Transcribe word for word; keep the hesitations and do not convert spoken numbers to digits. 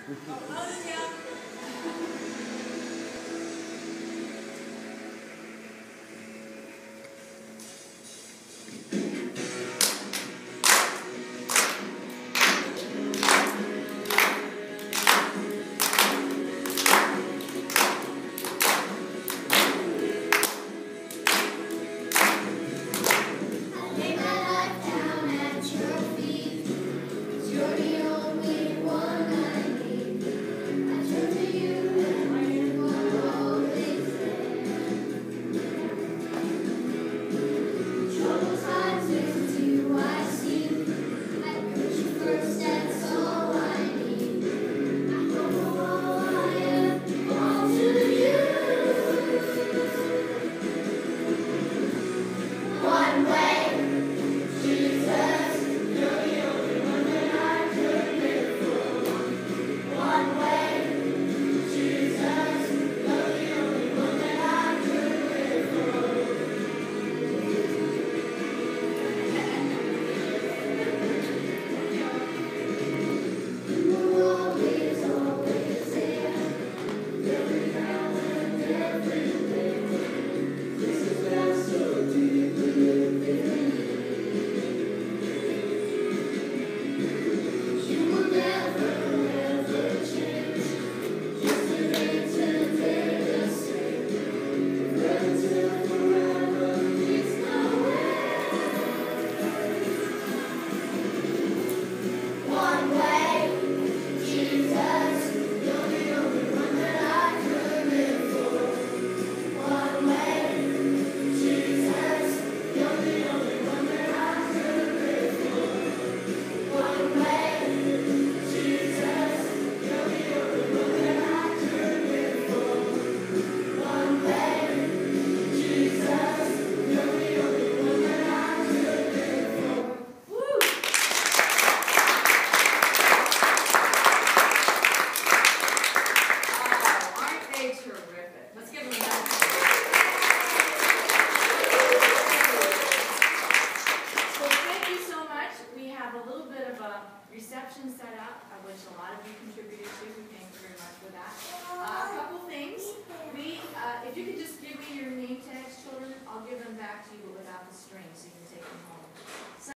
reception set up, of which a lot of you contributed to. We thank you very much for that. Uh, a couple things. We, uh, if you could just give me your name tags, children, I'll give them back to you, but without the string, so you can take them home.